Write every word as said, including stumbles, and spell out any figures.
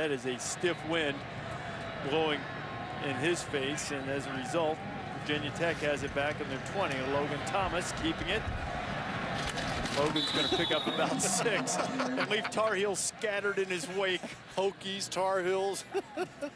Instead is a stiff wind blowing in his face, and as a result, Virginia Tech has it back in their twenty. Logan Thomas keeping it. Logan's going to pick up about six and leave Tar Heels scattered in his wake. Hokies, Tar Heels.